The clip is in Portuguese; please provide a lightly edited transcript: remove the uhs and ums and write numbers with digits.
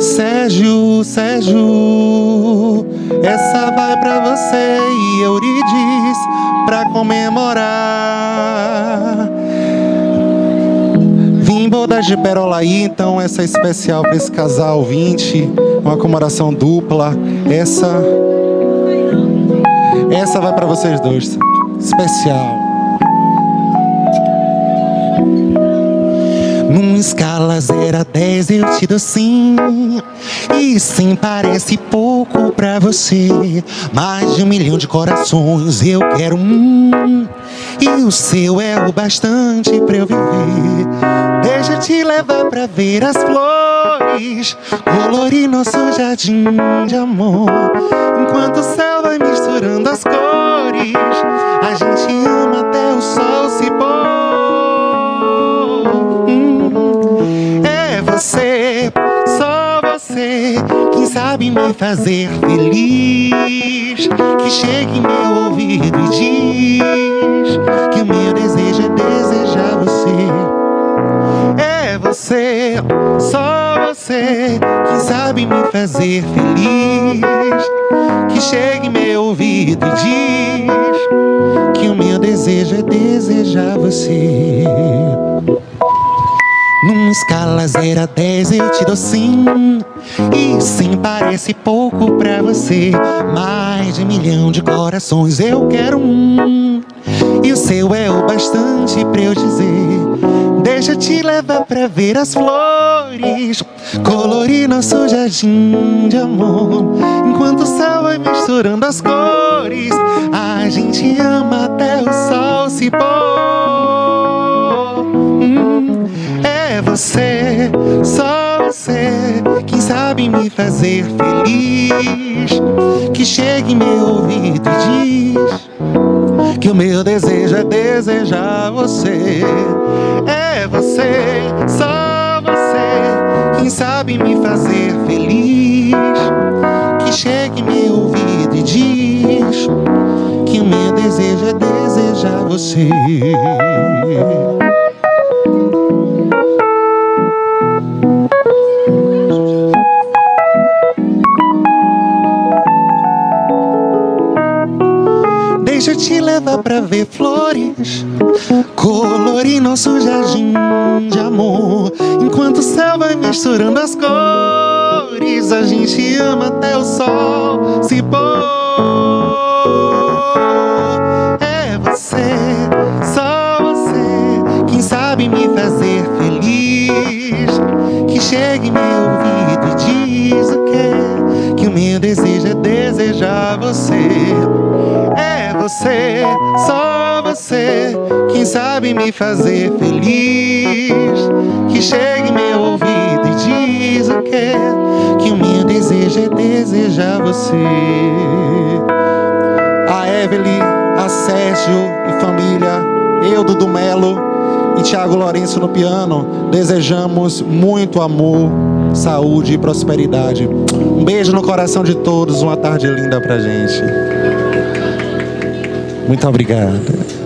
Sérgio, Sérgio, essa vai pra você e Euridice pra comemorar. Vim bodas de Perolaí, então essa é especial pra esse casal 20, uma comemoração dupla. Essa vai pra vocês dois, especial. Numa escala 0 a 10 eu te dou sim. E sim parece pouco pra você. Mais de 1 milhão de corações eu quero e o seu é o bastante pra eu viver. Deixa eu te levar pra ver as flores, colorir nosso jardim de amor. Enquanto o céu vai misturando as cores, a gente ama até o sol se pôr. É você, só você, quem sabe me fazer feliz. Que chegue em meu ouvido e diz que o meu desejo é desejar você. É você, só você, quem sabe me fazer feliz. Que chegue em meu ouvido e diz que o meu desejo é desejar você. Numa escala 0 a 10 eu te dou sim. E sim parece pouco pra você. Mais de 1 milhão de corações eu quero e o seu é o bastante pra eu dizer. Deixa eu te levar pra ver as flores, colorir nosso jardim de amor. Enquanto o céu vai misturando as cores, a gente ama até o sol se pôr. É você, só você, quem sabe me fazer feliz. Que chegue em meu ouvido e diz que o meu desejo é desejar você. É você, só você, quem sabe me fazer feliz. Que chegue em meu ouvido e diz que o meu desejo é desejar você. Deixa eu te levar pra ver flores, colorir nosso jardim de amor. Enquanto o céu vai misturando as cores, a gente ama até o sol se pôr. É você, só você, quem sabe me fazer feliz. Que chegue em meu ouvido e diz o quê? Que o meu desejo é desejar você. É você, só você, quem sabe me fazer feliz. Que chegue em meu ouvido e diz o quê? Que o meu desejo é desejar você. A Evelyn, a Sérgio e família, eu, Dudu Melo e Thiago Lourenço no piano, desejamos muito amor, saúde e prosperidade. Um beijo no coração de todos, uma tarde linda pra gente. Muito obrigado.